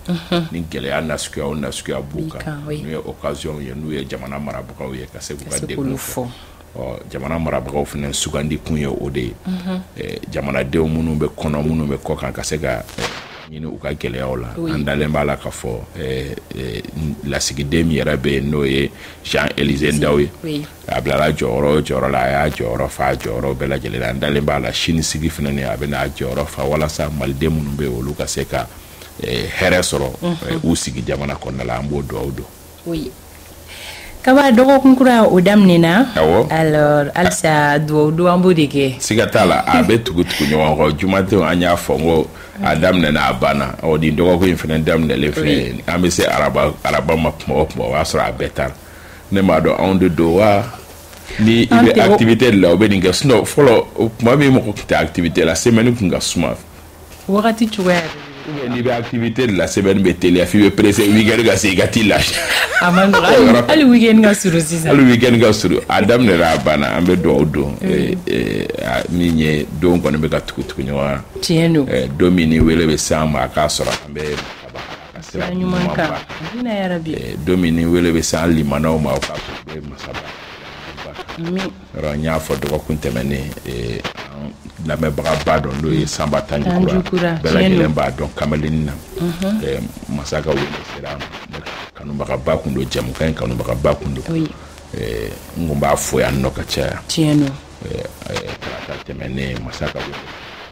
ni gɛlɛya nasuguya o nasuguya b'u kan n'u ye occasion ye n'u ye jamana marabagaw ye ka se k'u ka degun fɔ jamana marabagaw fana sugandi kun ye o de ye jamanadenw minnu bɛ kɔnɔ minnu bɛ kɔ kan ka se ka ɲini u ka gɛlɛyaw la an dalen b'a la ka fɔ lasigiden min yɛrɛ bɛ yen n'o ye Jean-Élisée Ndaw ye a bilala jɔyɔrɔ o jɔyɔrɔ la a y'a jɔyɔrɔ fa jɔyɔrɔ bɛɛ lajɛlen la an dalen b'a la sini sigi fana ni a bɛna jɔyɔrɔ fa walasa maliden minnu bɛ yen olu ka se ka hɛrɛ sɔrɔ u sigi jamana kɔnɔna la an b'o dugawu don. Kaba dɔgɔkun kura o daminɛna alors alisa duwawu an b'o de kɛ siga t'a la a bɛ tugu ɲɔgɔn kɔ jumadenw an y'a fɔ n ko a daminɛna a banna ni dɔgɔkun in fana daminɛlen filɛ an bɛ se araba ma kuma o kuma o y'a sɔrɔ a bɛɛ taara ne m'a dɔn anw de don wa ni i bɛ activité de la o bɛ nin kɛ sinon fɔlɔ tuma min mɔgɔ tun tɛ activité la semaine kun ka suma wagati cogoya n'i bɛ activité de la semaine bɛ teliya f'i bɛ pressé weekend ka se i ka t'i lafiya a man nɔgɔn hali weekend ka surun sisan hali weekend ka surun a daminɛra a banna an bɛ dugawu don min ye don kɔni bɛ ka tugu ɲɔgɔn na tiɲɛ don don min ni wele bɛ s'an ma a k'a sɔrɔ an bɛ sira ɲuman kan amina yarabi don min ni wele bɛ s'an limanaw ma o k'a sɔrɔ bɛ masaba yɔrɔ n y'a fɔ dɔgɔkun tɛmɛnen lamɛnbagaba dɔn n'o ye Sanba Tanjukura bɛɛ lajɛlen b'a dɔn kamaleni na masa ka wele sera kanubagaba kun don jamukan kanubagaba kun don n ko b'a fɔ yan nɔ ka caya tiɲɛ don karata tɛmɛnen masa ka wele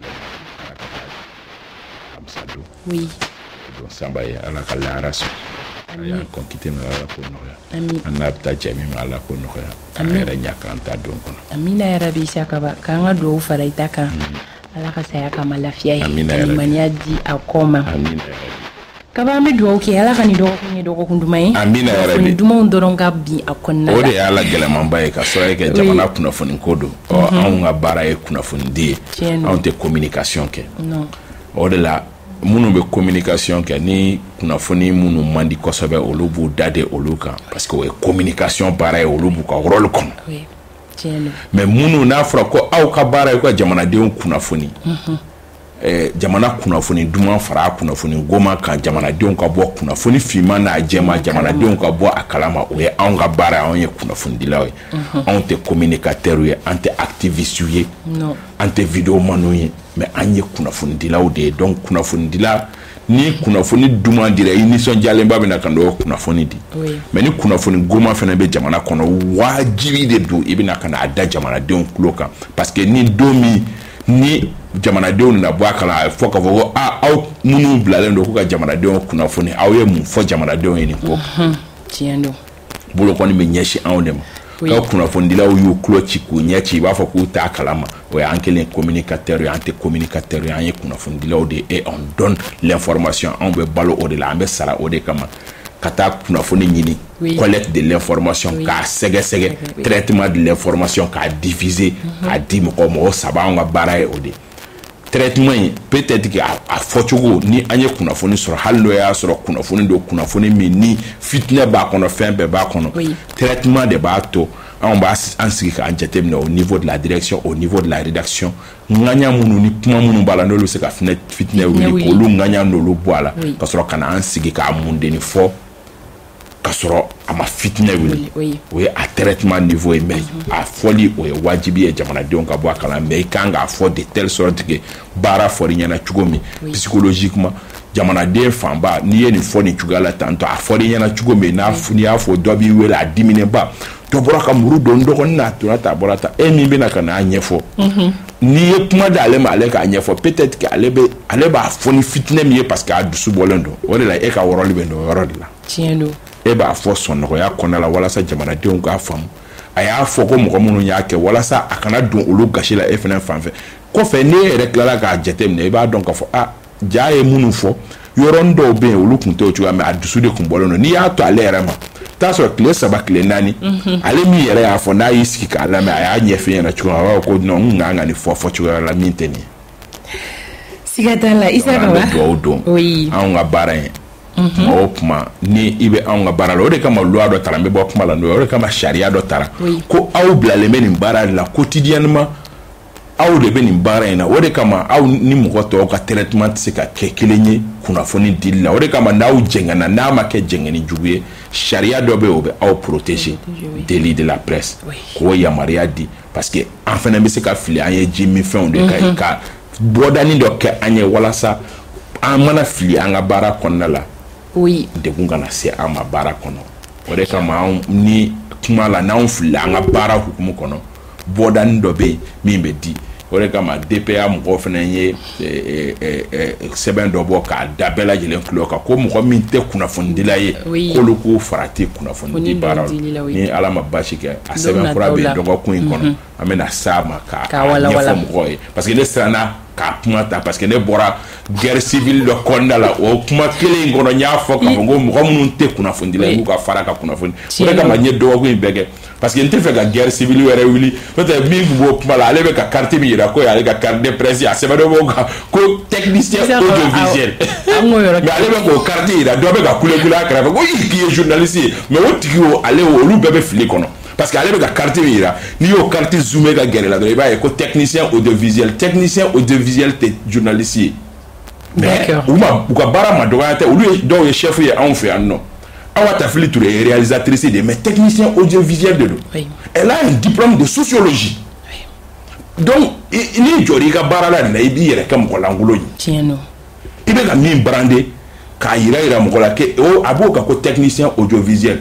Amsadu don Sanba ye Ala ka lahara sɔn a y'a kɔnkite min Ala ko nɔgɔya an n'a bɛ taa jɛ min Ala ko nɔgɔya an yɛrɛ ɲa kan ta don kɔnɔ amina yarabi Isakaba k'an ka duwawu fara i ta kan Ala ka saya kama lafiya ye limaniya di a kɔ ma amina yarabi Kaba an bɛ duwawu kɛ Ala ka nin dɔgɔkun ye dɔgɔkun duman ye amina yarabi kunnafoni dumanw dɔrɔn ka bin a kɔnɔna la o de y'a la gɛlɛmanba ye ka sɔrɔ kɛ jamana kunnafoni ko don anw ka baara ye kunnafoni di ye anw tɛ communication kɛ o de la minnu bɛ communication kɛ ni kunnafoni minnu man di kosɛbɛ olu b'u da de olu kan parce que o ye communication baara ye olu b'u ka rôle kɔnɔ mais minnu n'a fɔra ko aw ka baara ye ka jamanadenw kunnafoni jamana kunnafoni duman fara kunnafoni goma kan jamanadenw ka bɔ kunnafoni finman n'a jɛma jamanadenw ka bɔ a kalama o ye anw ka baara anw ye kunnafonidilaw ye anw tɛ communicateur ye an tɛ activiste ye an tɛ vidéo manu ye mais an ye kunnafonidilaw de ye donc kunnafonidila ni kunnafoni duman dira i nisɔndiyalenba bɛna ka n'o kunnafoni di mais ni kunnafoni goma fana bɛ jamana kɔnɔ wajibi de don i bɛna ka n'a da jamanadenw tulo kan parce que ni don min ni jamanadenw na bɔ a kala a fɔ k'a fɔ ko aw minnu bilalen don k'u ka jamanadenw kunnafoni aw ye mun fɔ jamanadenw ye nin ko tiɲɛ don bolo kɔni bɛ ɲɛsin anw de ma ka kunnafonidilaw y'u tulo ci k'u ɲɛ ci i b'a fɔ k'u t'a kalama o ye an kelen communicateur ye an tɛ communicateur ye an ye kunnafonidilaw de et on donne l'information anw bɛ balo o de la an bɛ sara o de kama ka taa kunnafoni ɲini collecte de l'information k'a sɛgɛsɛgɛ traitement de l'information k'a diffuser k'a di mɔgɔ saba anw ka baara ye o de traitement in peut-être que a fɔcogo ni an ye kunnafoni sɔrɔ hali n'o y'a sɔrɔ kunnafoni don kunnafoni min ni fitinɛ b'a kɔnɔ fɛn bɛɛ b'a kɔnɔ traitement de b'a to anw b'a an sigi k'an jateminɛ au niveau de la direction au niveau de la rédaction ŋaɲa minnu ni kuma minnu b'a la n'olu bɛ se ka fitinɛ wuli k'olu ŋaɲa n'olu bɔ a la ka sɔrɔ ka na an sigi k'a mundeni fɔ ka sɔrɔ a ma fitinɛ wuli o ye a traitement niveau ye mais a fɔli o ye wajibi ye jamanadenw ka bɔ a kala mais i kan k'a fɔ de telle sorte que baara fɔri ɲɛna cogo min psychologiquement jamanaden fanba n'i ye nin fɔ nin cogoya la tantɔ a fɔri ɲɛna cogo min n'i y'a fɔ dɔ b'i wele a diminɛba dɔ bɔra ka muru don n dɔgɔnin n'a tora ta a bɔra ta e min bɛna ka n'a ɲɛfɔ n'i ye kuma di ale ma ale k'a ɲɛfɔ peut-être que ale b'a fɔ ni fitinɛ min ye parce que a dusu bɔlen don o de la e ka wɔrɔli bɛ don o yɔrɔ de la tiɲɛ don e b'a fɔ sɔnnɔgɔya kɔnɔna la walasa jamanadenw k'a faamu a y'a fɔ ko mɔgɔ minnu y'a kɛ walasa a kana don olu gasi la e fana fan fɛ kɔfɛ n'e yɛrɛ tilala k'a jateminɛ i b'a dɔn k'a fɔ jaa ye minnu fɔ yɔrɔnin dɔw bɛ yen olu tun t'o cogoya mais a dusu de tun bɔlen don n'i y'a to ale yɛrɛ ma t'a sɔrɔ tile 3 tile 4 ale min yɛrɛ y'a fɔ n'a y'i sigi k'a lamɛn a y'a ɲɛfɛ ɲɛna cogo min a b'a fɔ ko non n kan ka nin fɔ cogoya la min tɛ nin ye siga t'a la Isaka wa duwawu don anw ka baara in o kuma ni i bɛ anw ka baara la o de kama loi dɔ tara n bɛ bɔ kuma la n'o ye o de kama sariya dɔ tara ko aw bilalen bɛ nin baara de la quotidiennement aw de bɛ nin baara in na o de kama aw ni mɔgɔ tɔw ka traitement tɛ se ka kɛ kelen ye kunnafoni dili la o de kama n'aw jɛngɛnna n'a ma kɛ jɛngɛni jugu ye sariya dɔ bɛ yen o bɛ aw protéger délit de la presse k'o yamaruya di parce que an fana bɛ se ka fili an ye ji min fɛnw de kan ka bɔdani dɔ kɛ an ye walasa an mana fili an ka baara kɔnɔna la degun kana se an ma baara kɔnɔ o de kama anw ni kuma la n'anw fili an ka baara hukumu kɔnɔ bɔdani dɔ bɛ yen min bɛ di o de kama DPA mɔgɔw fana ye sɛbɛn dɔ bɔ k'a da bɛɛ lajɛlen tulo kan ko mɔgɔ min tɛ kunnafonidila ye k'olu k'u farati kunnafonidi baaraw la ni ala ma basi kɛ a sɛbɛn kura bɛ yen dɔgɔkun in kɔnɔ an bɛna s'a ma k'a ɲɛfɔ mɔgɔw ye parce que ne siranna k'a kuma ta parce que ne bɔra guerre civile dɔ kɔnɔna la o kuma kelen in kɔnɔ n y'a fɔ k'a fɔ ko mɔgɔ minnu tɛ kunnafonidila ye k'u ka fara ka kunnafoni o de kama n ye dɔgɔkun in bɛɛ kɛ parce que n tɛ fɛ ka guerre civile wɛrɛ wuli n'o tɛ min tun b'o kuma la ale bɛ ka carte min yira ko y'ale ka carte de presse a sɛbɛn dɔ b'o kan ko technicien audiovisuel mais ale bɛ k'o carte yira dɔ bɛ ka kule a kɛrɛfɛ ko k'i ye journaliste ye mais o tigi o ale olu bɛɛ bɛ fili kɔnɔ parce que ale bɛ ka carte min yira n'i y'o carte zoomé ka gɛrɛ la dɔrɔn i b'a ye ko technicien audiovisuel tɛ journaliste ye mais u ka baara ma dɔgɔya tɛ olu ye dɔw ye chef ye anw fɛ yan nɔ Awa Tafili Touré est réalisatrice de mais technicien audiovisuel de l'eau. Elle a un diplôme de sociologie. Donc, ni jori ka baara la na ibi yɛrɛ kɛ mɔgɔ lankolon ye. Tiɲɛ. I bɛ ka min brandé k'a yira mɔgɔ la ke o a b'o ka ko technicien audiovisuel.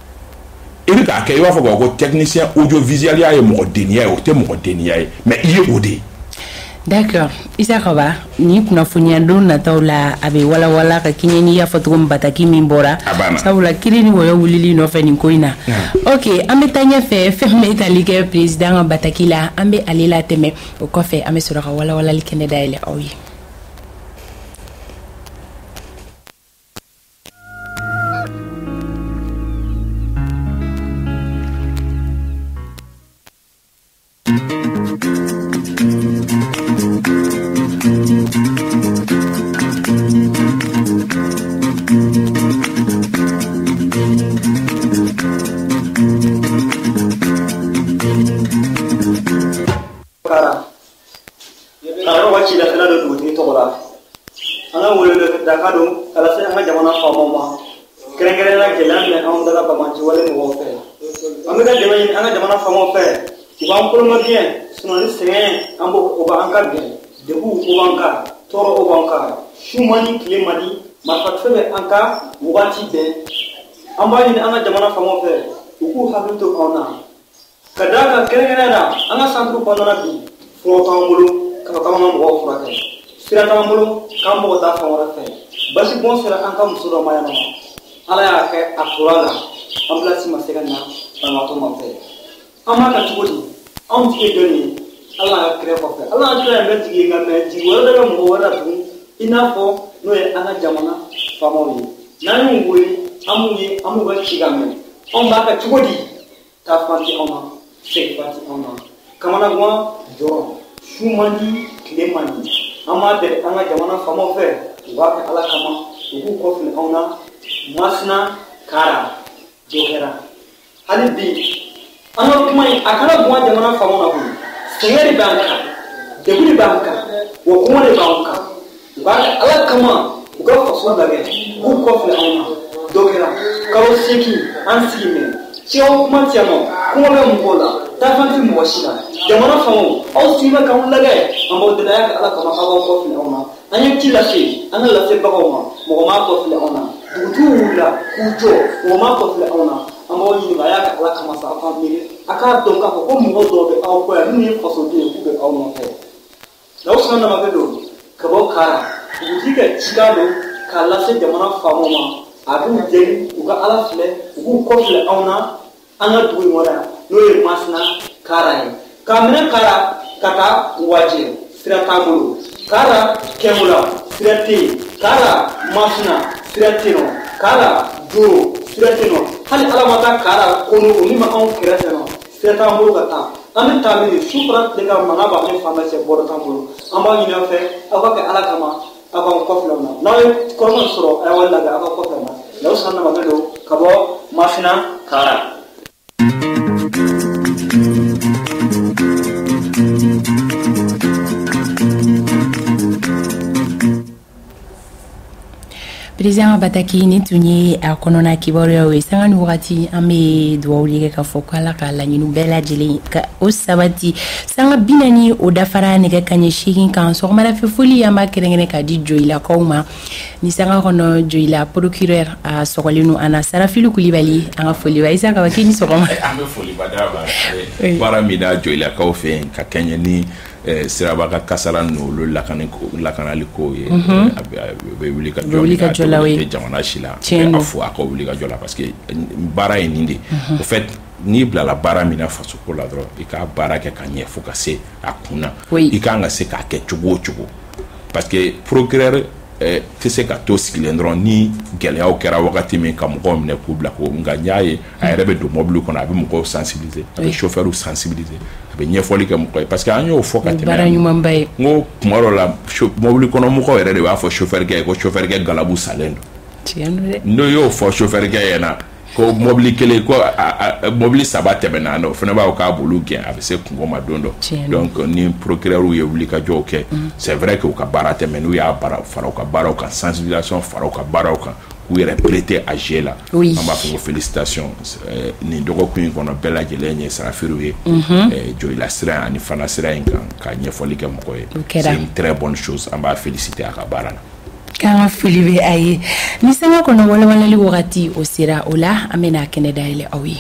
I bɛ k'a kɛ i b'a fɔ ko technicien audiovisuel y'a ye mɔgɔ deniya ye o tɛ mɔgɔ deniya ye mais i ye o de ye. D'accord. Isaka ba ni kunnafoniya don nataw la a bɛ walawala ka kɛɲɛ ni y'a fɔ cogo min bataki min bɔra sabula kiri ni wɔyɔ wulili nɔfɛ nin ko in na ok an bɛ taa ɲɛfɛ fɛn bɛ tali kɛ président ka bataki la an bɛ ale la tɛmɛ o kɔfɛ an bɛ sɔrɔ ka walawalali kɛnɛ dayɛlɛ aw ye. Shumani Kilemadi, Mafatfe Anka, Wati Ben, Ambayin Anna Jamana Famofe, Uku Habitu Ona, Kadaka Kerena, Anna Santu Panabi, Flotambulu, Kakamam Wofrate, Siratamulu, Kambo Dafamofe, Basibon Sera Anka Musura Mayana, Alaya Akurala, Amblasima Segana, Amatomafe, Amaka Chudi, Amti Allah Crepofe, Allah Creating a magic, whether I'm over inafo no ye ana jamana famaw ye nanu wuli amu ba chigame on ba ka chugodi ta fanti ona se fanti ona kamana gwa joro shumani Kilemadi ama de ana jamana famaw fe wa ka ala kama uku ko fil ona masna kara johera halibi ana kuma akara gwa jamana famaw na ko seyeri banka debuli banka wo kuma le banka Bak ala kama uga faso lage ku ko fle ona dokera kawo seki ansi me chiao kuma tiamo kuma be mbola ta fanti mo shila jamana famo au sima kam lage ambo de la ala kama kawo ko fle ona anya kila se ana la se ba ko mo ma ko fle ona dutu la kujo mo ma ko fle ona ambo yi ba ya ala kama sa fa mi aka don ka ko mo do be au ko ni faso de ku be au no fe law sana na magedo kabo kara utika chikalo kala se jamana famoma adu jeri uga ala fle ugu kofle auna anga duwi mona noye masna kara e kamena kara kata waje siratamulu kara kemula sirati kara masna siratino kara do siratino hali ala mata kara kono onima on kirateno siratamulu kata ame tamini supra lega manaba ne famase borotambulu amba nyina fe abaka ala kama aba koflona nawe kono soro ay wala ga aba koflona law sanna magado kabo masina kara Président Bataki ni tunye a konona kibaruya we sanga ni wakati ame duwawuli ka fɔ ko Ala ka laɲiniw bɛɛ lajɛlen ka o sabati sanga binani o dafara nɛgɛ kaɲɛ 8 kan sɔgɔmada fɛ foli an b'a kɛrɛnkɛrɛn ka di Joyilakaw ma ni sanga kɔnɔ Joyila procureur a sɔgɔlen no ana Sarafilu Kulibali an ka foli ba Isa ka ba kini sɔgɔma an bɛ foli bada ba baara min da Joyilakaw fɛ ka kɛɲɛ ni siraba ka kasara n'olu lakanali ko ye a bɛ wuli ka jɔ la jamana si la a fɔ a ka wuli ka jɔ la parce que baara ye nin de au fait n'i bilala baara min na faso ko la dɔrɔn i ka baara kɛ ka ɲɛ fo ka se a kunna i kan ka se k'a kɛ cogo o cogo parce que procureur tɛ se ka to sigilen dɔrɔn ni gɛlɛyaw kɛra wagati min ka mɔgɔw minɛ k'u bila ko nka n y'a ye a yɛrɛ bɛ don mobili kɔnɔ a bɛ mɔgɔw sensibiliser a bɛ chauffeur sensibiliser a bɛ ɲɛfɔli kɛ mɔgɔw ye parce que an y'o fɔ ka tɛmɛ baara ɲumanba ye n ko tuma dɔ la mobili kɔnɔ mɔgɔw yɛrɛ de b'a fɔ chauffeur kɛ ye ko chauffeur kɛ galabu salen don n'o y'o fɔ chauffeur kɛ ɲɛna ko mobili kelen ko mobili 3 tɛmɛna o fana b'a k'a bolo gɛn a bɛ se kungo ma don dɔ donc ni procureur ye wuli ka jɔw kɛ c'est vrai que u ka baara tɛmɛ n'u y'a baara fara u ka baaraw kan sensibilisation fara u ka baaraw kan k'u yɛrɛ prêter à jeu la an b'a fɔ ko félicitations nin dɔgɔkun in kɔnɔ bɛɛ lajɛlen ye Sarafilu ye Joyila sira ani Fana sira in kan ka ɲɛfɔli kɛ mɔgɔ ye c'est une très bonne chose an b'a féliciter a ka baara la kanga fili be aye ni sanga kono wala li wagati o sera o la amena kene daile awi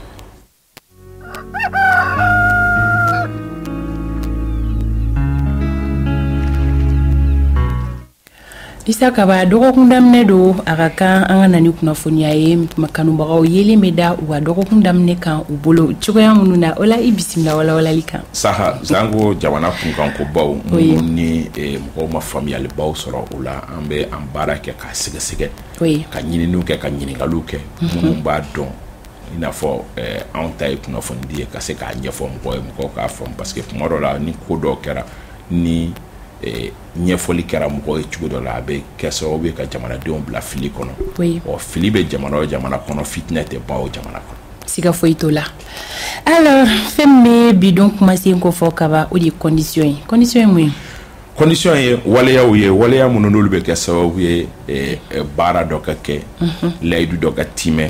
Isa kaba dɔgɔkun daminɛ do a ka kan an ka nani kunnafoniya ye kanubagaw yelen bɛ da u ka dɔgɔkun daminɛ kan u bolo cogoya minnu na o la i bisimila walawalali kan saha zango jamana kunkanko baw minnu ni mɔgɔw ma faamuyali baw sɔrɔ o la an bɛ an baara kɛ ka sɛgɛsɛgɛ ka ɲininiw kɛ ka ɲininkaliw kɛ minnu b'a dɔn i n'a fɔ anw ta ye kunnafonidi ye ka se k'a ɲɛfɔ mɔgɔw ye mɔgɔw k'a faamu parce que tuma dɔ la ni ko dɔw kɛra ni ɲɛfɔli kɛra mɔgɔw ye cogo dɔ la a bɛ kɛ sababu ye ka jamanadenw bila fili kɔnɔ fili bɛ jamana o jamana kɔnɔ fitinɛ tɛ ban o jamana kɔnɔ siga foyi t'o la alors fɛn min bɛ bidon kumasen ko fɔ kaba o de ye condition ye mun ye condition ye waleyaw ye waleya minnu n'olu bɛ kɛ sababu ye baara dɔ ka kɛ layidu dɔ ka timɛ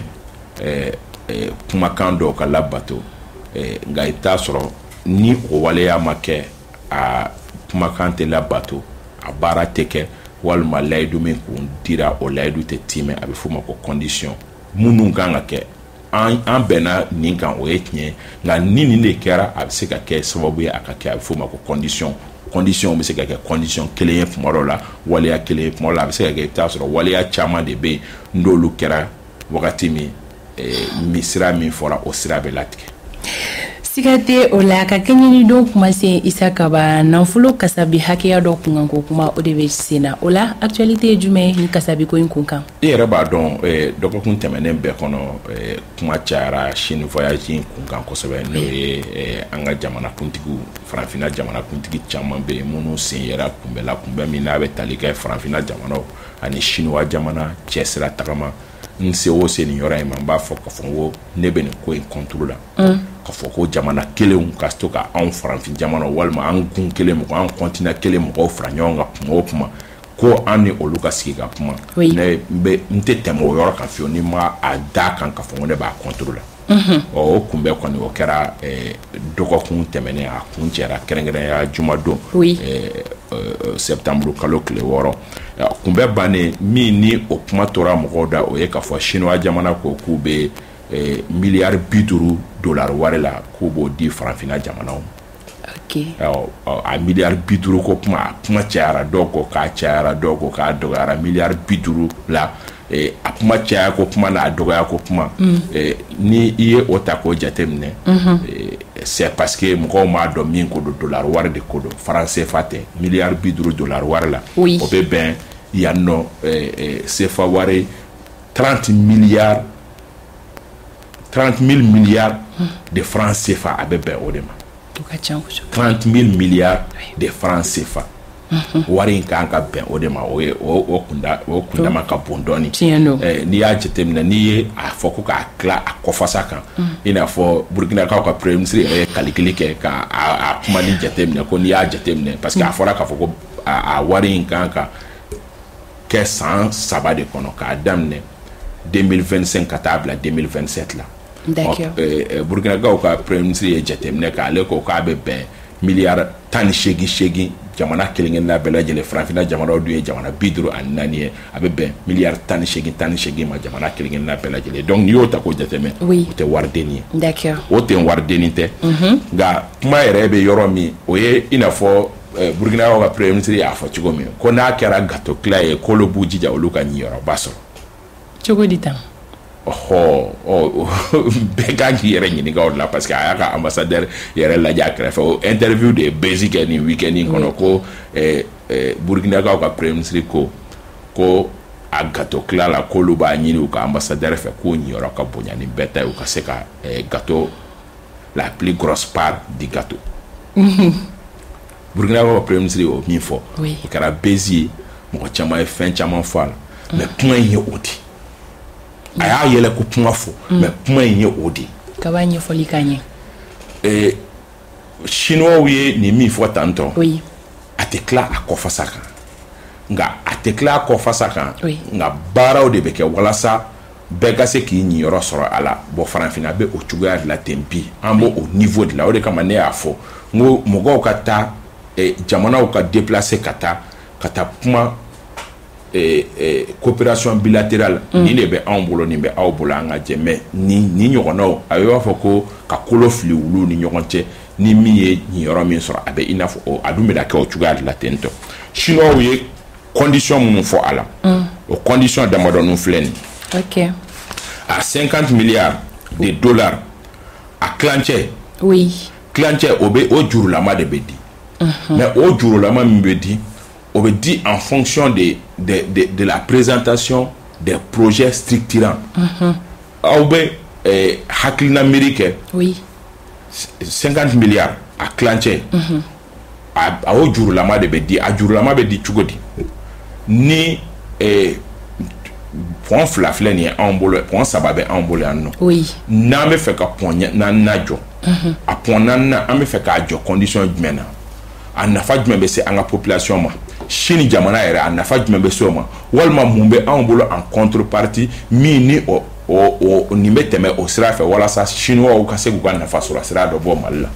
kumakan dɔw ka labato nka i t'a sɔrɔ ni o waleya ma kɛ a kumakan tɛ labato a baara tɛ kɛ walima layidu min kun dira o layidu tɛ timɛ a bɛ f'o ma ko condition minnu kan ka kɛ an bɛnna nin kan o ye tiɲɛ nka ni nin de kɛra a bɛ se ka kɛ sababu ye a ka kɛ a bɛ f'o ma ko condition bɛ se ka kɛ condition kelen ye tuma dɔ la waleya kelen ye tuma dɔ la a bɛ se ka kɛ i bɛ taa sɔrɔ waleya caman de bɛ yen n'olu kɛra wagati min sira min fɔra o sira bɛ latigɛ sigate o la ka kɛɲɛni don kuma se Isa kaba nafolo kasabi hakɛya dɔ kunkan ko kuma o de bɛ senna o la actualité ye jumɛn ni kasabi ko in kun kan i yɛrɛ b'a dɔn dɔgɔkun tɛmɛnen bɛɛ kɔnɔ kuma cayara Chine voyage in kun kan kosɛbɛ n'o ye an ka jamanakuntigiw farafinna jamanakuntigi caman bɛ yen minnu sen yɛrɛ kunbɛn min n'a bɛ tali kɛ farafinna jamanaw ani Chinois jamana cɛ sira tagama n se o se nin yɔrɔ in ma n b'a fɔ k'a fɔ ko ne bɛ nin ko in contrôle la k'a fɔ ko jamana kelenw ka to ka anw farafin jamana walima an gun kelen mɔgɔ an continent kelen mɔgɔw fara ɲɔgɔn kan kuma o kuma ko an ni olu ka sigi ka kuma n tɛ tɛmɛ o yɔrɔ kan fiyewu ni ma a da kan k'a fɔ ko ne b'a contrôle la o kunbɛ kɔni o kɛra dɔgɔkun tɛmɛnen a kun cɛra kɛrɛnkɛrɛnya jumadon septembre kalo tile 6 kunbɛ bannen min ni o kuma tora mɔgɔw da o ye k'a fɔ Chinois jamana ko k'u bɛ miliyari $50 wari la k'u b'o di farafinna jamanaw a miliyari 50 ko kuma cayara dɔw ko k'a cayara dɔw ko k'a dɔgɔyara miliyari 50 la a kuma caya ko kuma n'a dɔgɔya ko kuma ni i ye o ta k'o jateminɛ c'est parce que mɔgɔw m'a dɔn min ko don dollar wari de ko don franc CFA tɛ miliyari $50 wari la o bɛ bɛn yan nɔ CFA wari 30 000 milliards de francs CFA a bɛ bɛn o de ma 30 000 milliards de francs CFA wari in kan ka bɛn o de ma o kundama ka bon dɔɔni n'i y'a jateminɛ n'i ye a fɔ ko k'a tila a kɔfasa kan i n'a fɔ Burkinakaw ka premier ministre yɛrɛ ye calcul kɛ k'a kuma ni jateminɛ ko n'i y'a jateminɛ parce que a fɔra k'a fɔ ko a wari in kan ka kɛ san 3 de kɔnɔ k'a daminɛ 2025 ka taa bila 2027 la. D'accord. Burkinagaw ka premier ministre ye jateminɛ k'ale ko k'a bɛ bɛn miliyari 18 jamana kelen-kelen na bɛɛ lajɛlen Farafinna jamanaw dun ye jamana 54 ye a bɛ bɛn miliyari 18 ma jamana kelen-kelen na bɛɛ lajɛlen. Donc n'i y'o ta k'o jateminɛ o tɛ waridenni ye. D'accord. O tɛ waridenni tɛ. Nka kuma yɛrɛ bɛ yɔrɔ min o ye i n'a fɔ Burkinagaw ka premier ministre y'a fɔ cogo min ko n'a kɛra gâteau tila ye k'olu b'u jija olu ka ɲiyɔrɔba sɔrɔ. Cogo di tan? Bɛɛ kan k'i yɛrɛ ɲininka o la parce que a y'a ka ambassadeur yɛrɛ lajɛ a kɛrɛfɛ o interview de ye basic kɛ nin weekend in kɔnɔ ko Burkinagaw ka premier ministre ko a gâteau tila la k'olu b'a ɲini u ka ambassadeur fɛ k'o ɲiyɔrɔ ka bonya ni bɛɛ ta ye u ka se ka gâteau la plus grosse part du gâteau. Burkinagaw ka premier ministre y'o min fɔ o kɛra basic ye mɔgɔ caman ye fɛn caman fɔ a la mais kuma in ye o di. A y'a yɛlɛ ko kuma fɔ mais kuma in ye o di. Ka b'a ɲɛfɔli k'a ɲɛ. Chinois ye nin min fɔ tantɔ a tɛ tila a kɔfasa kan nka a tɛ tila a kɔfasa kan nka baaraw de bɛ kɛ walasa bɛɛ ka se k'i ɲiyɔrɔ sɔrɔ a la bon Farafinna bɛ o cogoya de la ten bi an b'o niveau de la o de kama ne y'a fɔ n ko mɔgɔw ka taa jamanaw ka déplacer ka taa kuma coopération bilatérale ni de bɛ anw bolo nin bɛ aw bolo an ka jɛ mais ni ɲɔgɔnnaw a b'a fɔ ko ka kolo fili wulu ni ɲɔgɔn cɛ ni min ye ɲiyɔrɔ min sɔrɔ a bɛ i n'a fɔ a dun bɛ kɛ o cogoya de la ten tɔ Chinois ye condition minnu fɔ a la o condition damadɔnin filɛ nin ok à 50 milliards de dollars a kilancɛ kilancɛ o jurulama de bɛ di mais o jurulama min bɛ di on veut dire en fonction de la présentation des projets structurants. Aw bɛ hakilina miiri kɛ 50 milliards a kilancɛ a o jurulama de bɛ di a jurulama bɛ di cogo di ni pɔn 2 filɛ nin ye anw bolo pɔn 3 bɛ anw bolo yan nɔ n'an bɛ fɛ ka pɔn 4 jɔ a pɔn 4 an bɛ fɛ k'a jɔ condition jumɛn na a nafa jumɛn bɛ se an ka population ma Chine jamana yɛrɛ a nafa jumɛn bɛ se o ma walima mun bɛ anw bolo en contrepartie min ni nin bɛ tɛmɛ o sira fɛ walasa Chinois ka se k'u ka nafa sɔrɔ sira dɔ bɔ Mali la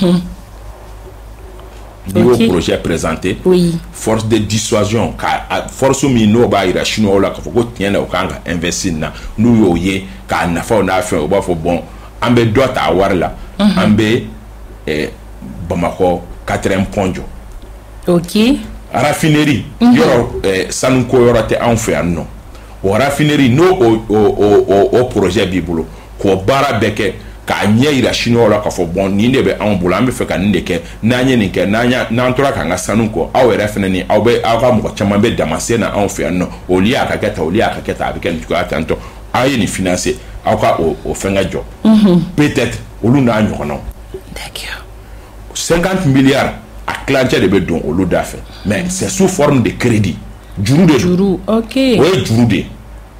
n'i y'o projet présenté force de dissuasion ka force min n'o b'a yira Chinois la k'a fɔ ko tiɲɛ na o kan ka investir na n'u y'o ye k'a nafaw n'a fɛn o b'a fɔ bon an bɛ dɔ ta a wari la an bɛ Bamakɔ 4e pont jɔ ok raffinerie yɔrɔ sanuko yɔrɔ tɛ anw fɛ yan nɔ o raffinerie n'o o projet b'i bolo k'o baara bɛɛ kɛ k'a ɲɛ yira Chinois la k'a fɔ bon nin de bɛ anw bolo an bɛ fɛ ka nin de kɛ n'an ye nin kɛ n'an tora k'an ka sanu kɔ aw yɛrɛ fɛnɛ ni aw ka mɔgɔ caman bɛ damasen na anw fɛ yan nɔ olu y'a ka kɛ tan olu y'a ka kɛ tan a bɛ kɛ nin cogoya tan tɔ aw ye nin financer aw ka o fɛngɛ jɔ peut-être olu n'a ɲɔgɔnnaw 50 milliards a kilancɛ de bɛ don olu da fɛ mais c'est sous forme de crédit juru de don ok o ye juru de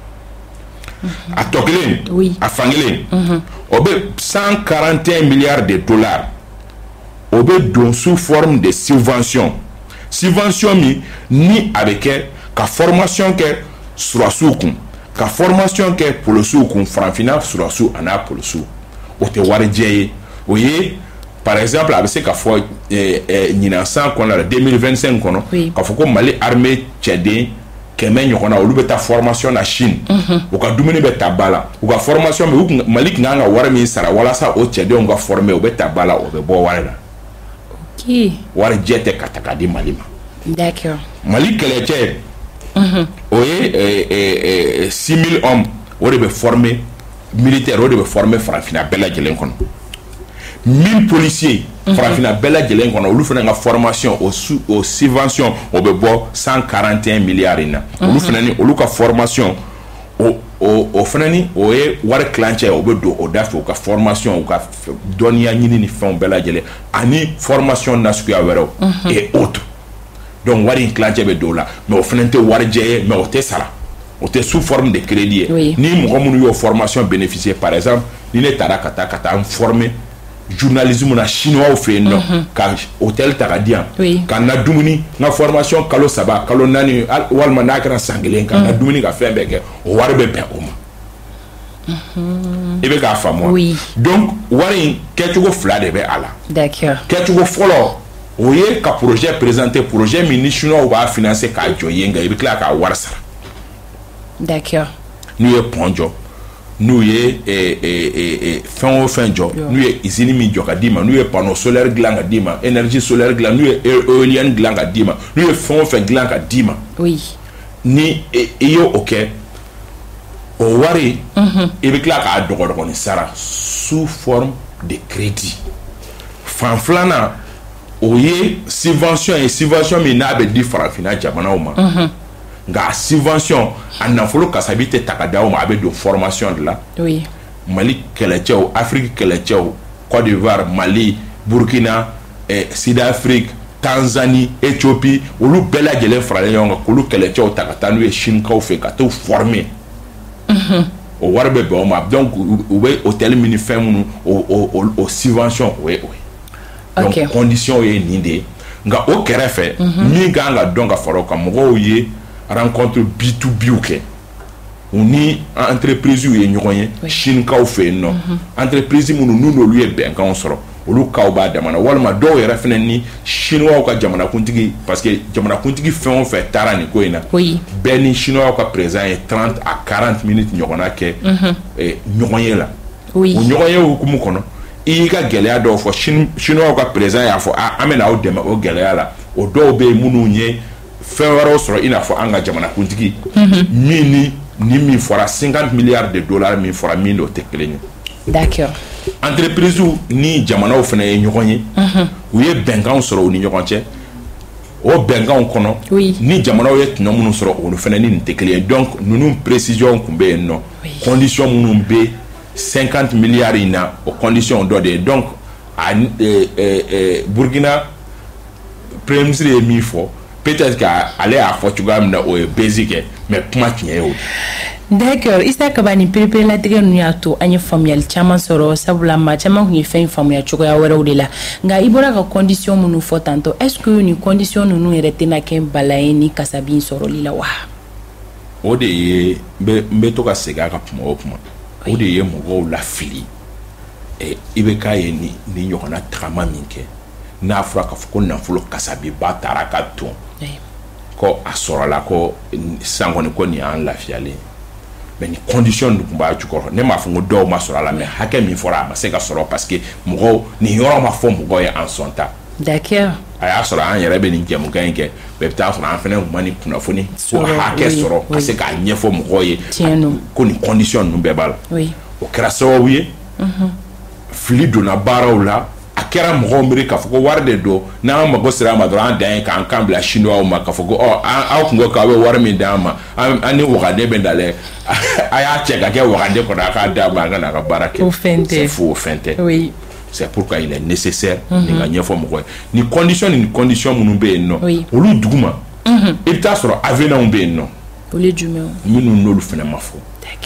a tɔ kelen a fankelen o bɛ 141 milliards de dollars o bɛ don sous forme de subvention min ni a bɛ kɛ ka formation kɛ surasiw kun ka formation kɛ polisiw kun Farafinna surasiw a n'a polisiw o tɛ warijɛ ye o ye par exemple a bɛ se ka fɔ ɲinan san kɔnɔ la 2025 kɔnɔ k'a fɔ ko Mali armée cɛden 100 ɲɔgɔn na olu bɛ taa formation na Chine u ka dumuni bɛ ta ba la u ka formation bɛ Mali tun kan ka wari min sara walasa o cɛdenw ka former u bɛ ta ba la o bɛ bɔ wari la warijɛ tɛ ka ta k'a di Mali ma d'accord Mali kɛlɛcɛ o ye 6000 hommes o de bɛ former militaire o de bɛ former Farafinna bɛɛ lajɛlen kɔnɔ 1000 policiers Farafinna bɛɛ lajɛlen kɔnɔ olu fana ka formation o subvention o bɛ bɔ 141 milliards in na olu fana ni olu ka formation o fana ni o ye wari kilancɛ o bɛ don o da fɛ u ka formation u ka dɔnniya ɲini ni fɛnw bɛɛ lajɛlen ani formation nasuguya wɛrɛw et autres donc wari in kilancɛ bɛ don o la mais o fana tɛ warijɛ ye mais o tɛ sara o tɛ sous forme de crédit ye ni mɔgɔ minnu y'o formation bénéficier par exemple ni ne taara ka taa n former journalisme na chinois fait non ka hôtel tagadian ka na dumuni na formation kalo saba kalo nani walma na kra sangelen ka na dumuni ka fe beke warbe be oma e be ka famo donc wari ketugo fla de be ala d'accord ketugo folo oye ka projet présenter projet mini chinois ou va financer ka joyenga e be kla ka warsa d'accord nous est ponjo nous est fin job nous est usine mi joka dima nous est panneau solaire glanga dima énergie solaire glanga nous est éolienne glanga dima nous est fin glanga dima ni yo OK o wari e be kla ka dogo ni sara sous forme de crédit fanflana oye subvention mi na be di farafina jamana o ma nga subvention anafolo kasabite takadaw ma be de formation de la Mali keletchao Afrique keletchao Côte d'Ivoire Mali Burkina Sud-Afrique Tanzanie Éthiopie olu bela jele frale yonga kulu keletchao takatanu e shinka fe ka to former o warbe be o ma donc we hôtel mini femme o subvention donc condition e ninde nga o kerefe mi ganga donc afaro ka mo ye rencontre B2B ou que ni entreprise ou yenyoye Chine ka fait non entreprise nous lui est bien quand on sort olu ka ba demana walma do yera fenani chinois ka jamana kuntigi parce que jamana kuntigi fait tarani ko ina beni chinois ka présent est 30 à 40 minutes nyokona ke nyoye la nyoye ko mu kono i ka gelea do fo chinois ka présent ya fo amena o dema o gelea la o do be mununye fewaro soro ina fo anga jamana kuntigi mini ni mi fora 50 milliards de dollars mi fora mi no tekeleni d'accord entreprise ni jamana o fene nyokonye ou ye bengan soro ni nyokonche o bengan kono ni jamana o ye tnomunu soro o fene ni tekeleni donc nous précision kumbe no condition munun be 50 milliards ina o condition do de donc Burkina premier ministre mi fo peut-être qu'aller à Portugal na o basic mais kuma tiɲɛ o d'accord isa kabani pepe la tigɛ nu y'a to an ye faamuyali caman sɔrɔ sabula maa caman kun ye fɛn faamuya cogoya wɛrɛw de la nka i bɔra ka condition minnu fɔ tantɔ est-ce que ni condition ninnu yɛrɛ tɛna kɛ bala ye ni kasabi sɔrɔli la wa o de ye n bɛ to ka segin a ka kuma o kuma o de ye mɔgɔw lafili i bɛ k'a ye ni ɲɔgɔnna tagama min kɛ n'a fɔra k'a fɔ ko nafolo kasabi ba taara ka ton ko a sɔrɔla ko san kɔni ko nin y'an lafiyalen mais ni condition dun kun b'a jukɔrɔ ne m'a fɔ ko dɔw ma sɔrɔ a la mais hakɛ min fɔra a ma se ka sɔrɔ parce que mɔgɔw nin yɔrɔ ma fɔ mɔgɔw ye en son temps d'accord a y'a sɔrɔ an yɛrɛ bɛ nin jɛmukan in kɛ bɛɛ bɛ taa sɔrɔ an fɛnɛ kun ma nin kunnafoni ko hakɛ sɔrɔ ka se k'a ɲɛfɔ mɔgɔw ye ko nin condition ninnu bɛɛ b'a la o kɛra sababu ye fili donna baaraw la a kɛra mɔgɔw miiri k'a fɔ ko wari de don n'an mago sera a ma dɔrɔn an dan ye k'an kan bila chinois ma k'a fɔ ko aw kun ko k'aw bɛ wari min d'an ma an ni wagade bɛ dalen a y'a cɛ ka kɛ wagade kɔnɔ a k'a d'a ma an ka n'a ka baara kɛ c'est faux o fɛn tɛ c'est pourquoi il est nécessaire nin ka ɲɛfɔ mɔgɔ ye ni condition minnu bɛ yen nɔ olu duguma i bɛ taa sɔrɔ avenants bɛ yen nɔ olu jumɛnw minnu n'olu fana ma fɔ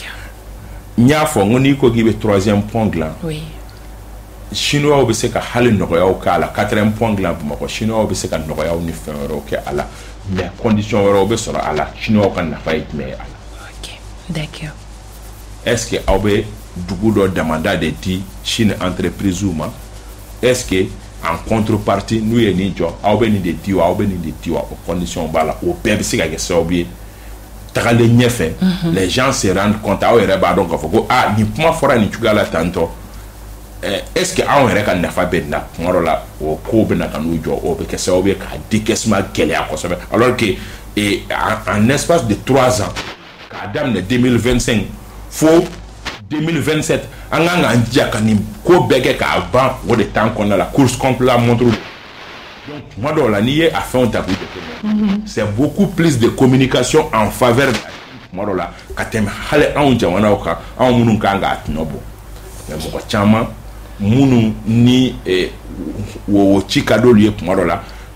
n y'a fɔ n ko n'i ko k'i bɛ troisième pont dilan chinois be se ka hali nɔgɔyaw k'a la 4e point dilan Bamakɔ chinois be se ka nɔgɔyaw ni fɛn wɛrɛw kɛ a la mais condition wɛrɛw be sɔrɔ a la chinois ka nafa ye jumɛn ye a la ok d'accord est-ce que aw be dugu dɔ damanda de di Chine entreprise ma est-ce que en contrepartie n'u ye nin jɔ aw be nin de di wa aw be nin de di wa o condition b'a la o bɛɛ be se ka kɛ sababu ye tagalen ɲɛfɛ les gens se rendent compte aw yɛrɛ b'a dɔn k'a fɔ ko nin kuma fɔra nin cogoya la tantɔ est-ce que on yɛrɛ ka nafa bɛ na kuma dɔ la o ko bɛ na ka n'u jɔ o bɛ kɛ sababu ye ka décaissement gɛlɛya kosɛbɛ alors que en espace de 3 ans k'a daminɛ 2025 fo 2027 an kan k'an jija ka nin ko bɛɛ kɛ k'a ban o de temps kɔnɔna la course contre la montre donc kuma dɔw la n'i ye a fɛnw ta k'u jateminɛ c'est beaucoup plus de communication en faveur de kuma dɔw la ka tɛmɛ hali anw jamanaw kan anw minnu kan k'a tɔnɔ bɔ mais mɔgɔ caman minnu ni wo ci ka d'olu ye kuma dɔ la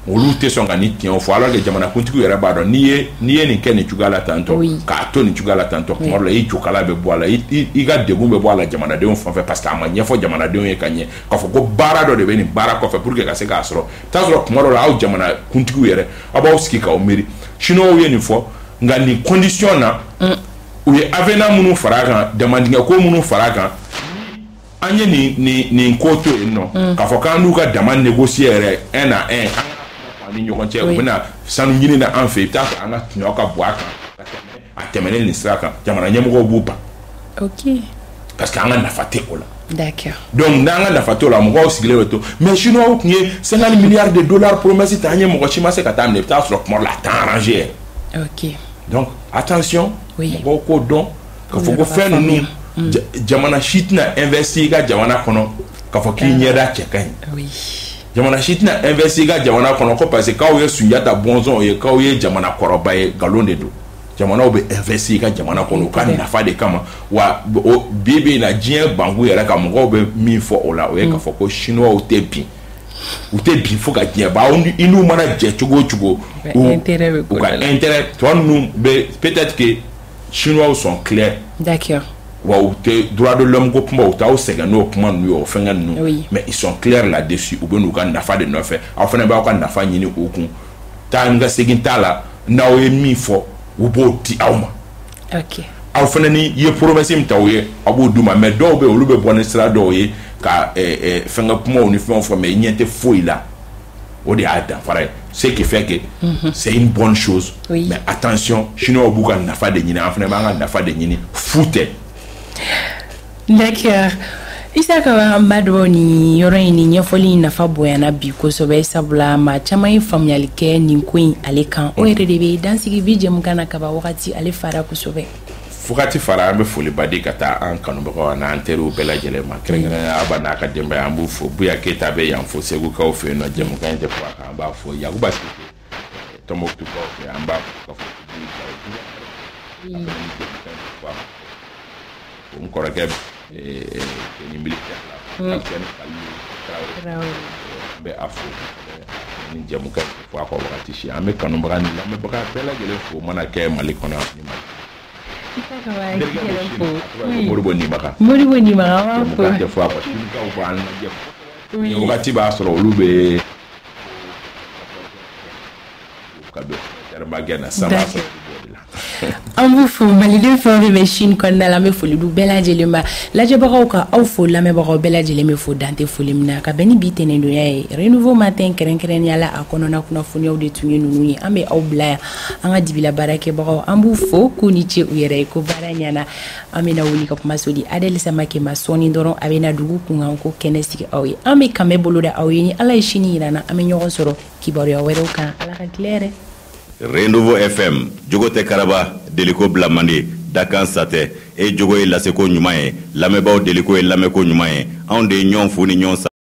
olu tɛ sɔn ka ni tiɲɛ fɔ alors que jamana kuntigi yɛrɛ b'a dɔn n'i ye nin kɛ nin cogoya la tantɔ k'a to nin cogoya la tantɔ kuma dɔ la i jokala bɛ bɔ a la i ka degun bɛ bɔ a la jamanadenw fan fɛ parce que a ma ɲɛfɔ jamanadenw ye ka ɲɛ k'a fɔ ko baara dɔ de bɛ nin baara kɔfɛ pour que ka se k'a sɔrɔ t'a sɔrɔ kuma dɔ la aw jamana kuntigiw yɛrɛ aw b'aw sigi k'aw miiri chinois ye nin fɔ nka nin condition na u ye avenant minnu fara a kan damadingɛ ko minnu fara a kan an ye nin ko to yen nɔ k'a fɔ k'an n'u ka dama négocier yɛrɛ un à un ni ɲɔgɔn cɛ u bɛna sanu ɲini na an fɛ i bɛ taa sɔrɔ an ka tiɲɛ ka bɔ a kan a tɛmɛnen nin sira kan jamana ɲɛmɔgɔw b'u ban parce que an ka nafa tɛ o la donc n'an ka nafa t'o la mɔgɔw sigilen bɛ to mais chinois tun ye 50 milliards de dollars promesse ta an ye mɔgɔ si ma se ka taa minɛ i bɛ taa sɔrɔ kuma dɔ la a t'a arrangé donc attention mɔgɔw k'o dɔn ka fɔ ko fɛn ninnu jamana si tɛna investir i ka jamana kɔnɔ k'a fɔ k'i ɲɛda cɛ ka ɲi jamana si tɛna investir i ka jamana kɔnɔ ko parce que k'aw ye Sunjata bɔnsɔnw ye k'aw ye jamana kɔrɔba ye nkalon de don jamanaw bɛ investir i ka jamana kɔnɔ u ka nafa de kama wa bi bi in na diɲɛ banku yɛrɛ ka mɔgɔw bɛ min fɔ o la o ye k'a fɔ ko chinois tɛ bin u tɛ bin fo ka diɲɛ ban i n'u mana jɛ cogo o cogo u ka intérêt tɔ ninnu bɛ peut-être que chinois sont clairs wa u tɛ droit de l'homme ko kuma u t'aw sɛgɛn n'o kuma ninnu ye o fɛngɛ ninnu mais ils sont clairs là-dessus u bɛ n'u ka nafa de nɔfɛ aw fana b'aw ka nafa ɲini u kun taa n ka segin t'a la n'aw ye min fɔ u b'o di aw ma aw fana ni ye promesse min ta u ye aw b'o d'u ma mais dɔw bɛ yen olu bɛ bɔ ni sira dɔw ye ka fɛngɛ kumaw ni fɛnw fɔ mais i ɲɛ tɛ foyi la o de y'a danfara ye ce qui fait que c'est une bonne chose mais attention chinois b'u ka nafa de ɲini an fana b'an ka nafa de ɲini fu tɛ. D'accord. Isaka mbadwa ni yɔrɔ in ni ɲɛfɔli nafa bonyana bi kosɛbɛ sabula ma caman ye faamuyali kɛ nin ko in ale kan o yɛrɛ de bɛ dansigi bi jɛmukan na kaba wagati ale fara kosɛbɛ wagati fara an bɛ foliba di ka taa an kanubagaw n'an teriw bɛɛ lajɛlen ma kɛrɛnkɛrɛnnenya Aba n'a ka denbaya an b'u fo Buya Keyita bɛ yan fo Segukaw fɛ yen nɔ jɛmukan in tɛ fɔ a kan an b'a fɔ Yakuba Sise Tɔnbɔkutukaw fɛ an b'a fɔ ka fɔ n kɔrɔkɛ ni militaire la an bɛ a fo ni jɛmukan fɔ a kɔ wagati si an bɛ kanubaga ni lamɛnbaga bɛɛ lajɛlen fo mana kɛ Mali kɔnɔ ni Mali Moribo Nimaga tɛ fɔ a kɔ Sunikaw b'an lajɛ wagati b'a sɔrɔ olu bɛ ka bɛ teribagɛ na sama sɔrɔ an b'u fo maliden fɛn bɛ Chine kɔnɔna la an bɛ foli du bɛɛ lajɛlen ma lajɛbagaw ka aw fo lamɛnbagaw bɛɛ lajɛlen bɛ fo dante foli min na ka bɛn ni bi tɛnɛndonya ye Renouveau Matin kɛrɛnkɛrɛnnenya la a kɔnɔna kunnafoniyaw de tun ye ninnu ye an bɛ aw bila yan an ka dibila baarakɛbagaw an b'u fo k'u ni ce u yɛrɛ ye ko baara ɲɛna an bɛna wuli ka kumaso di Adel Samake ma sɔɔni dɔrɔn a bɛna dugu kunkan ko kɛnɛ sigi aw ye an bɛ kanbɛ bolo da aw ye ni Ala ye sini yirana an bɛ ɲɔgɔn sɔrɔ kibaruya wɛrɛw kan Ala ka tile yɛrɛ Renouveau FM jogo tɛ karaba deliko bila mandi dakan satɛ e jogo ye laseko ɲuman ye lamɛnbaaw deliko ye lamɛnko ɲuman ye anw de ye ɲɔgɔn fo ni ɲɔgɔn